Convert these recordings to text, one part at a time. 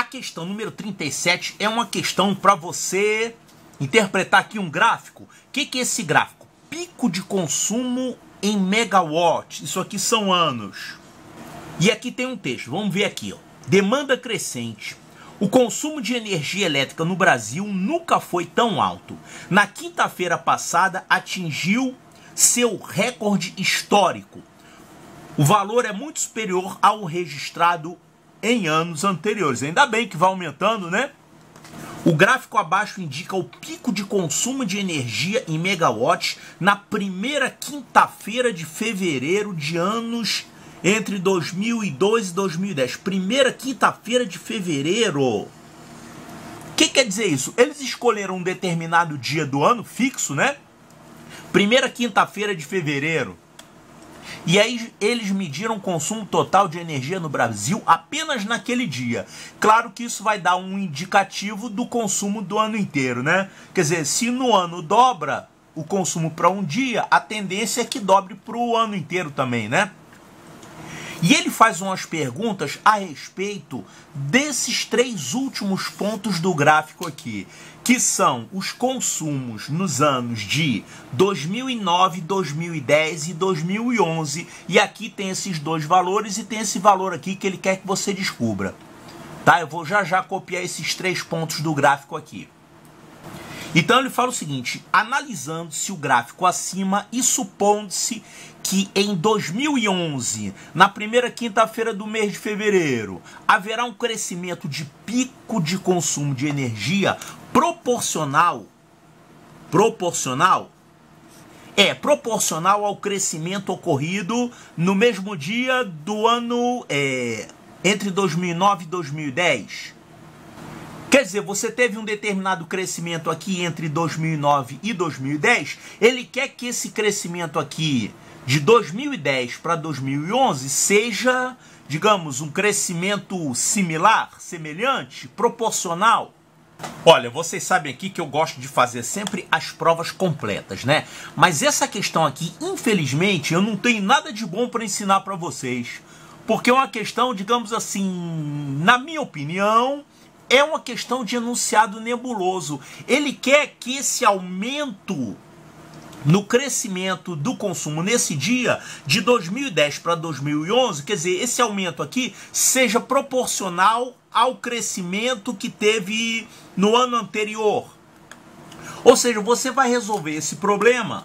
questão número 37 é uma questão para você interpretar aqui um gráfico. O que é esse gráfico? Pico de consumo em megawatt. Isso aqui são anos. E aqui tem um texto. Vamos ver aqui, ó. Demanda crescente. O consumo de energia elétrica no Brasil nunca foi tão alto. Na quinta-feira passada, atingiu seu recorde histórico. O valor é muito superior ao registrado em anos anteriores. Ainda bem que vai aumentando, né? O gráfico abaixo indica o pico de consumo de energia em megawatts na primeira quinta-feira de fevereiro de anos entre 2002 e 2010. Primeira quinta-feira de fevereiro. O que quer dizer isso? Eles escolheram um determinado dia do ano fixo, né? Primeira quinta-feira de fevereiro. E aí eles mediram o consumo total de energia no Brasil apenas naquele dia. Claro que isso vai dar um indicativo do consumo do ano inteiro, né? Quer dizer, se no ano dobra o consumo para um dia, a tendência é que dobre para o ano inteiro também, né? E ele faz umas perguntas a respeito desses três últimos pontos do gráfico aqui, que são os consumos nos anos de 2009, 2010 e 2011. E aqui tem esses dois valores e tem esse valor aqui que ele quer que você descubra. Tá? Eu vou já copiar esses três pontos do gráfico aqui. Então ele fala o seguinte: analisando-se o gráfico acima e supondo-se que em 2011, na primeira quinta-feira do mês de fevereiro, haverá um crescimento de pico de consumo de energia proporcional ao crescimento ocorrido no mesmo dia do ano entre 2009 e 2010. Quer dizer, você teve um determinado crescimento aqui entre 2009 e 2010, ele quer que esse crescimento aqui de 2010 para 2011 seja, digamos, um crescimento similar, semelhante, proporcional. Olha, vocês sabem aqui que eu gosto de fazer sempre as provas completas, né? Mas essa questão aqui, infelizmente, eu não tenho nada de bom para ensinar para vocês. Porque é uma questão, digamos assim, na minha opinião, é uma questão de enunciado nebuloso. Ele quer que esse aumento no crescimento do consumo nesse dia, de 2010 para 2011, quer dizer, esse aumento aqui seja proporcional ao crescimento que teve no ano anterior. Ou seja, você vai resolver esse problema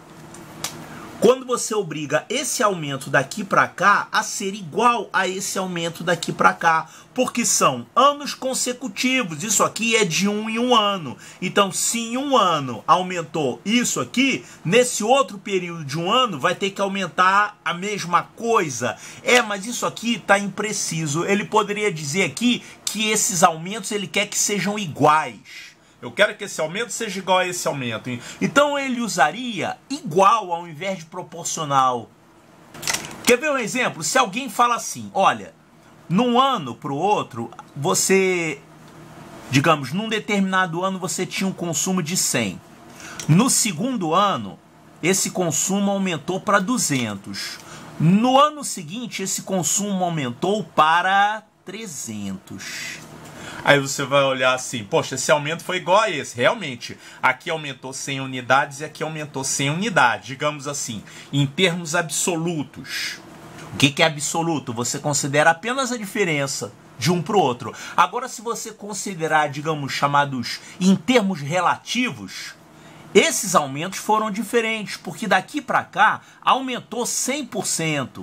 quando você obriga esse aumento daqui para cá a ser igual a esse aumento daqui para cá, porque são anos consecutivos. Isso aqui é de um em um ano. Então, se em um ano aumentou isso aqui, nesse outro período de um ano vai ter que aumentar a mesma coisa. Mas isso aqui está impreciso. Ele poderia dizer aqui que esses aumentos ele quer que sejam iguais. Eu quero que esse aumento seja igual a esse aumento. Então ele usaria igual ao invés de proporcional. Quer ver um exemplo? Se alguém fala assim, olha, num ano para o outro, você, digamos, num determinado ano você tinha um consumo de 100. No segundo ano, esse consumo aumentou para 200. No ano seguinte, esse consumo aumentou para 300. Aí você vai olhar assim, poxa, esse aumento foi igual a esse. Realmente, aqui aumentou 100 unidades e aqui aumentou 100 unidades. Digamos assim, em termos absolutos. O que é absoluto? Você considera apenas a diferença de um para o outro. Agora, se você considerar, digamos, chamados em termos relativos, esses aumentos foram diferentes, porque daqui para cá aumentou 100%.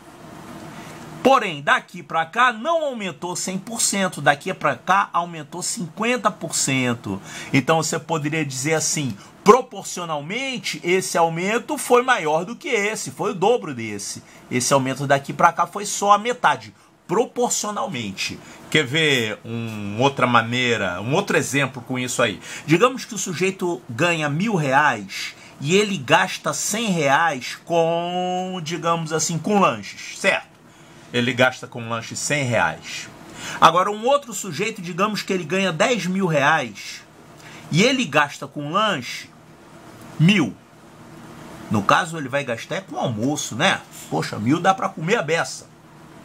Porém, daqui para cá não aumentou 100%, daqui para cá aumentou 50%. Então você poderia dizer assim, proporcionalmente esse aumento foi maior do que esse, foi o dobro desse. Esse aumento daqui para cá foi só a metade, proporcionalmente. Quer ver outra maneira, um outro exemplo com isso aí? Digamos que o sujeito ganha R$1.000 e ele gasta R$100 com, digamos assim, com lanches, certo? Ele gasta com lanche R$100. Agora, um outro sujeito, digamos que ele ganha R$10.000 e ele gasta com lanche 1.000. No caso, ele vai gastar com almoço, né? Poxa, 1.000 dá para comer a beça.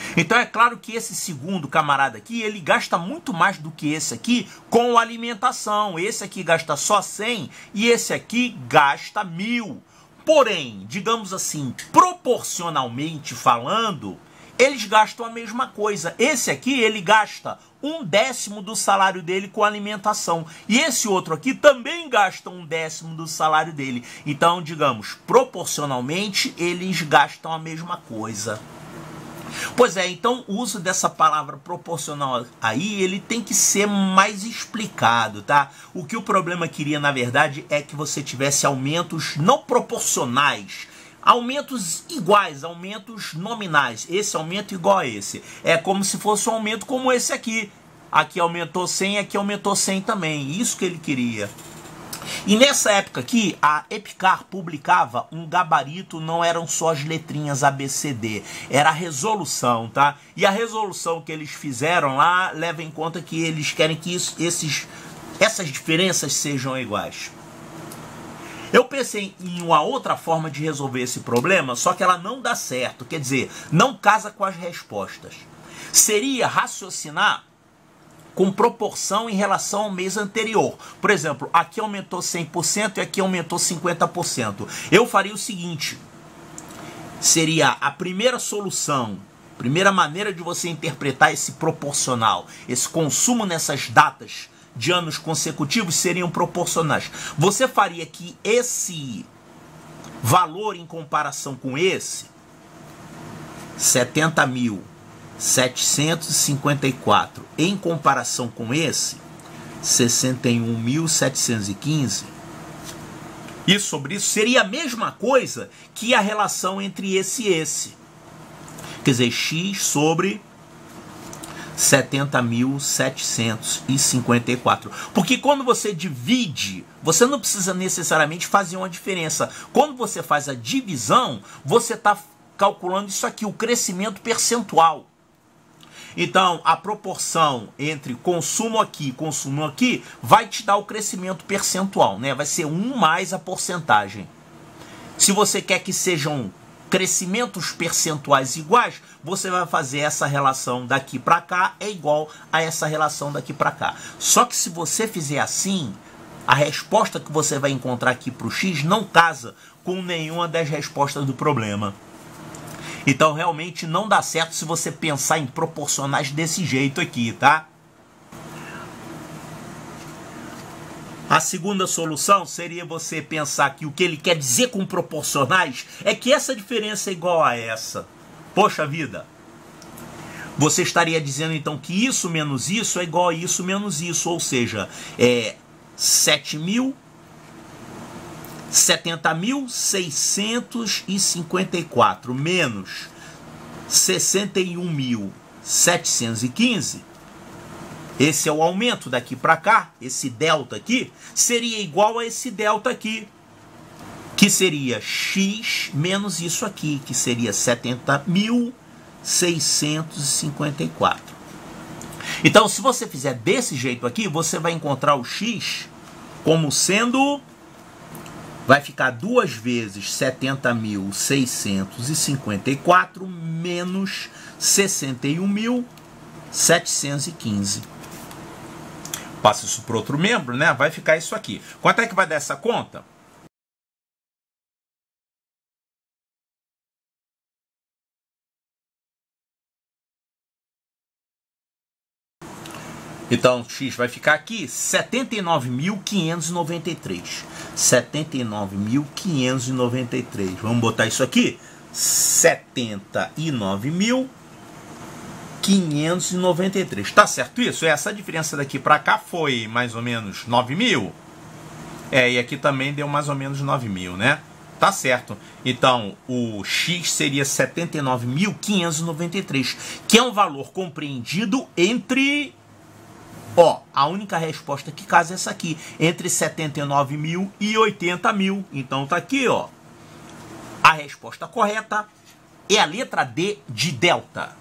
Então é claro que esse segundo camarada aqui, ele gasta muito mais do que esse aqui com alimentação. Esse aqui gasta só 100 e esse aqui gasta 1.000. Porém, digamos assim, proporcionalmente falando, eles gastam a mesma coisa. Esse aqui, ele gasta 1/10 do salário dele com alimentação. E esse outro aqui também gasta 1/10 do salário dele. Então, digamos, proporcionalmente, eles gastam a mesma coisa. Pois é, então o uso dessa palavra proporcional aí, ele tem que ser mais explicado, tá? O que o problema queria, na verdade, é que você tivesse aumentos não proporcionais, aumentos iguais, aumentos nominais. Esse aumento igual a esse. É como se fosse um aumento como esse aqui. Aqui aumentou 100, aqui aumentou 100 também. Isso que ele queria. E nessa época aqui, a Epicar publicava um gabarito, não eram só as letrinhas ABCD, era a resolução, tá? E a resolução que eles fizeram lá leva em conta que eles querem que essas diferenças sejam iguais. Eu pensei em uma outra forma de resolver esse problema, só que ela não dá certo, quer dizer, não casa com as respostas. Seria raciocinar com proporção em relação ao mês anterior. Por exemplo, aqui aumentou 100% e aqui aumentou 50%. Eu faria o seguinte, seria a primeira solução, primeira maneira de você interpretar esse proporcional, esse consumo nessas datas de anos consecutivos seriam proporcionais. Você faria que esse valor em comparação com esse, 70.754, em comparação com esse, 61.715, e sobre isso seria a mesma coisa que a relação entre esse e esse. Quer dizer, x sobre 70.754. Porque quando você divide, você não precisa necessariamente fazer uma diferença. Quando você faz a divisão, você está calculando isso aqui, o crescimento percentual. Então, a proporção entre consumo aqui e consumo aqui vai te dar o crescimento percentual, né? Vai ser 1 mais a porcentagem. Se você quer que sejam crescimentos percentuais iguais, você vai fazer essa relação daqui para cá é igual a essa relação daqui para cá. Só que se você fizer assim, a resposta que você vai encontrar aqui para o x não casa com nenhuma das respostas do problema. Então realmente não dá certo se você pensar em proporcionais desse jeito aqui, tá? A segunda solução seria você pensar que o que ele quer dizer com proporcionais é que essa diferença é igual a essa. Poxa vida! Você estaria dizendo então que isso menos isso é igual a isso menos isso, ou seja, 70.654 menos 61.715, esse é o aumento daqui para cá, esse delta aqui, seria igual a esse delta aqui, que seria x menos isso aqui, que seria 70.654. Então, se você fizer desse jeito aqui, você vai encontrar o x como sendo, vai ficar 2 vezes 70.654 menos 61.715. Passa isso para outro membro, né? Vai ficar isso aqui. Quanto é que vai dar essa conta? Então, x vai ficar aqui 79.593. 79.593. Vamos botar isso aqui? 79.593. Tá certo isso? Essa diferença daqui para cá foi mais ou menos 9.000. E aqui também deu mais ou menos 9.000, né? Tá certo. Então, o x seria 79.593, que é um valor compreendido entre... a única resposta que casa é essa aqui, entre 79.000 e 80.000. Então tá aqui, a resposta correta é a letra D de delta.